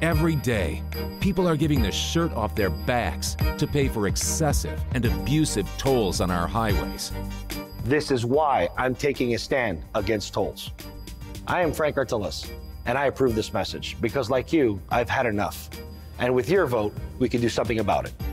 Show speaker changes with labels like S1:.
S1: Every day, people are giving the shirt off their backs to pay for excessive and abusive tolls on our highways.
S2: This is why I'm taking a stand against tolls. I am Frank Artiles, and I approve this message because, like you, I've had enough. And with your vote, we can do something about it.